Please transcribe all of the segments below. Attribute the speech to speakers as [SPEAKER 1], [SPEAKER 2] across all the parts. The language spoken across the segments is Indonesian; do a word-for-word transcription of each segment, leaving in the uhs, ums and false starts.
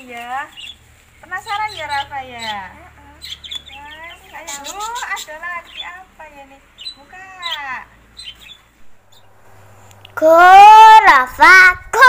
[SPEAKER 1] ini ya? Penasaran ya Rafa ya? Ayo, ada lagi apa ya nih? Buka.
[SPEAKER 2] Go Rafa go.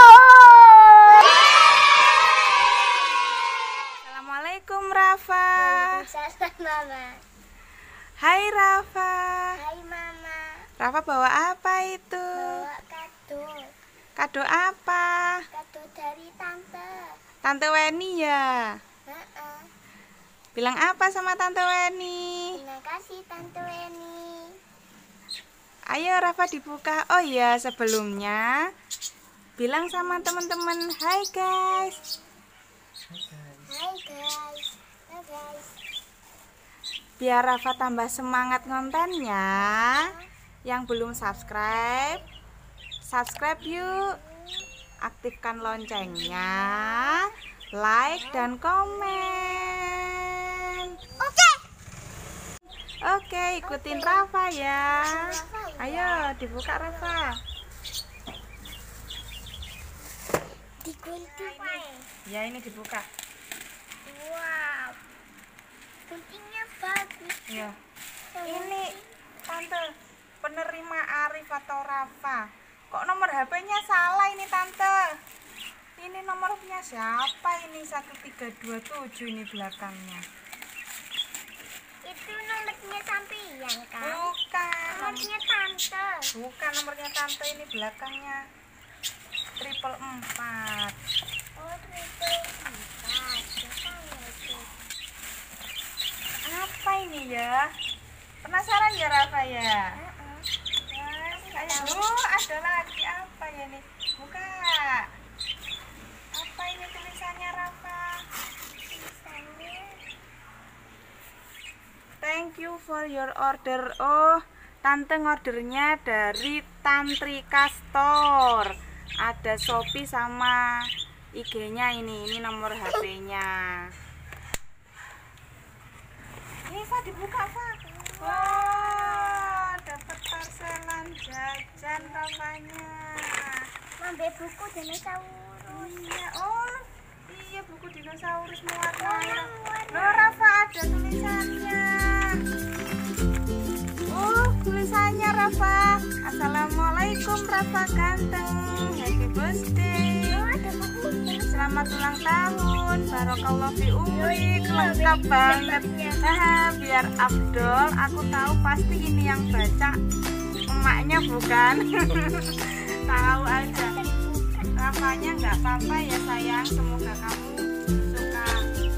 [SPEAKER 1] Assalamualaikum Rafa.
[SPEAKER 2] Waalaikumsalam Mama.
[SPEAKER 1] Hai Rafa.
[SPEAKER 2] Hai Mama.
[SPEAKER 1] Rafa bawa apa itu?
[SPEAKER 2] Bawa kado.
[SPEAKER 1] Kado apa?
[SPEAKER 2] Kado dari tante.
[SPEAKER 1] Tante Weni ya?
[SPEAKER 2] Heeh.
[SPEAKER 1] Bilang apa sama Tante Weni?
[SPEAKER 2] Terima kasih Tante Weni.
[SPEAKER 1] Ayo Rafa dibuka. Oh iya, sebelumnya bilang sama teman-teman, hai guys.
[SPEAKER 2] Hai guys. Hai guys.
[SPEAKER 1] Biar Rafa tambah semangat ngontennya. Yang belum subscribe, subscribe yuk. Aktifkan loncengnya, like dan komen.
[SPEAKER 2] Oke.
[SPEAKER 1] Oke, ikutin Rafa ya. Ayo dibuka Rafa.
[SPEAKER 2] Digunting.
[SPEAKER 1] Ya ini dibuka.
[SPEAKER 2] Wow. Guntingnya bagus.
[SPEAKER 1] Ya. Ini Tante, penerima Arif atau Rafa. Kok nomor H P-nya salah ini Tante? Ini nomornya siapa ini? Satu tiga dua tujuh ini belakangnya.
[SPEAKER 2] Itu nomornya sampean kan?
[SPEAKER 1] Bukan.
[SPEAKER 2] Nomornya tante.
[SPEAKER 1] Bukan nomornya Tante, ini belakangnya triple empat.
[SPEAKER 2] Oh, triple empat.
[SPEAKER 1] Apa ini ya? Penasaran ya Rafa ya? Ayo, ada lagi apa ya nih? Buka. Apa ini tulisannya Rafa?
[SPEAKER 2] Tulisannya.
[SPEAKER 1] Thank you for your order. Oh, Tante ngordernya dari Tantrika Store. Ada Shopee sama I G-nya ini. Ini nomor H P-nya. Ini Fa dibuka, Fa. Wow, dapat parselan jajan Rafanya.
[SPEAKER 2] Ngambil buku dinosaurus.
[SPEAKER 1] Iya, oh iya buku dinosaurus mewarnai. Loh Rafa, ada tulisannya. Oh, tulisannya Rafa. Assalamualaikum Rafa ganteng. Happy birthday.
[SPEAKER 2] Oh, ada buku.
[SPEAKER 1] Selamat ulang tahun. Barokallahu fi umrik. Lengkap banget. Nah, biar Abdul, aku tahu pasti ini yang baca emaknya bukan. Tahu aja. Rafanya nggak apa-apa ya sayang, semoga kamu suka.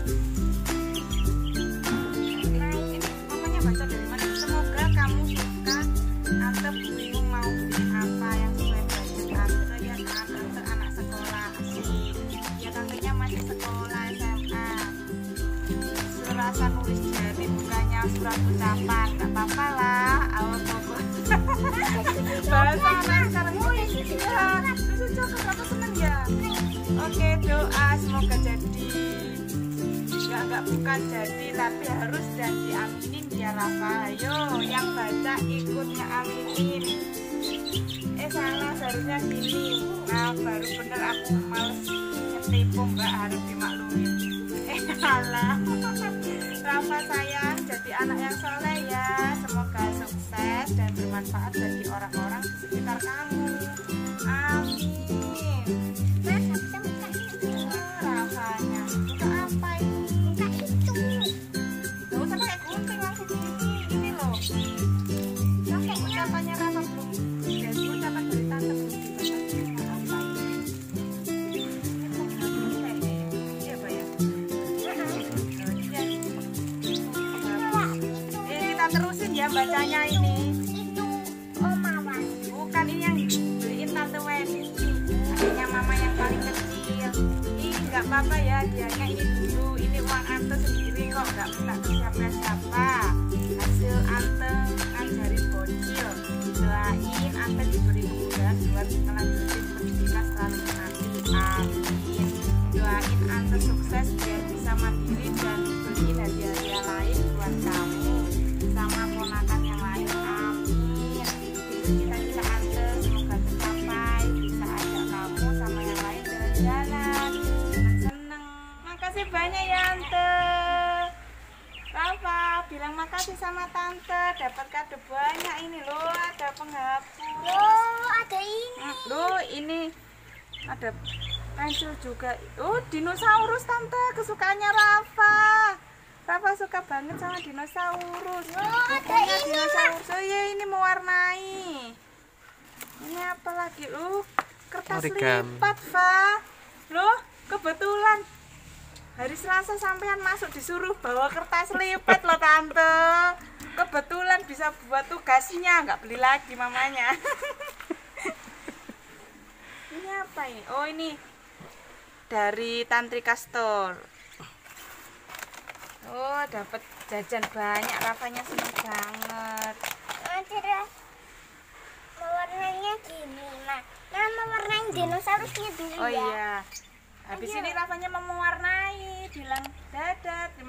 [SPEAKER 1] Mamanya baca dari mana? Semoga kamu suka. Tante bingung mau beli apa yang sesuai budget Tante ya kan. Tante anak sekolah asik. Ya tantenya masih sekolah S M A. Serasa nulis jari bukannya surat ucapan. Nggak apa-apa lah. Awal pokok. Bahasa anak sekarang ya, susu coklat aku seneng ya. Oke, doa semoga jadi. Enggak enggak bukan jadi, tapi harus dan diaminin ya Rafa. Ayo, yang baca ikut ngeaminin. Eh salah, seharusnya gini. Nah, baru bener aku males nyetipu, Mbak, harus dimaklumin. Eh salah. Rafa sayang, jadi anak yang soleh ya. Semoga sukses dan bermanfaat bagi orang-orang di sekitar kamu. Amin.
[SPEAKER 2] Nah, bisa buka itu.
[SPEAKER 1] Rafanya, buka apa ini?
[SPEAKER 2] Buka itu.
[SPEAKER 1] Gak usah pakai gunting, langsung gini. Ini loh. Pakai ucapannya Rafa belum. Jadi ucapan dari Tante belum dibaca. Apa ini? Ini kok nggak boleh? Iya, Pak ya? Ini kita terusin ya bacanya ini.
[SPEAKER 2] Itu Om Awan.
[SPEAKER 1] Bukan, ini yang beliin Tante Weni. Adiknya mama yang paling kecil. Ini nggak apa-apa ya, dianya ini dulu. Ini uang Ante sendiri kok, nggak minta ke siapa-siapa. Hasil Ante ngajarin bocil. Doain Ante diberi kemudahan buat melanjutin pendidikan selanjutnya nanti. Amin. Doain Ante sukses biar bisa mandiri dan beliin hadiah-hadiah lain buat kamu sama ponakan yang lain. Amin. Itu cita-cita Ante semoga tercapai, bisa ajak kamu sama yang lain jalan-jalan seneng-seneng. bilang makasih sama tante, dapat kado banyak ini loh, ada penghapus.
[SPEAKER 2] Oh, ada ini.
[SPEAKER 1] Loh, ini ada pensil juga. Oh, dinosaurus tante, kesukaannya Rafa. Rafa suka banget sama dinosaurus.
[SPEAKER 2] Oh, ada
[SPEAKER 1] Bukunya
[SPEAKER 2] ini,
[SPEAKER 1] dinosaurus. Oh iya, ini mewarnai. Ini apa lagi? Loh, kertas
[SPEAKER 3] Origami.
[SPEAKER 1] lipat, Fa. Loh, kebetulan hari Selasa sampean masuk disuruh bawa kertas lipat loh tante. Kebetulan bisa buat tugasnya, nggak beli lagi mamanya. Ini apa ini? Oh ini dari Tantrika Store. Oh dapat jajan banyak, Rafanya seneng banget.
[SPEAKER 2] Oh, terus mewarnainya gini, nah. Nah, mewarnai dinosaurusnya dulu
[SPEAKER 1] Oh
[SPEAKER 2] ya.
[SPEAKER 1] iya. Habis
[SPEAKER 2] Ayo.
[SPEAKER 1] ini Rafanya mau mewarnai, bilang dadah, terima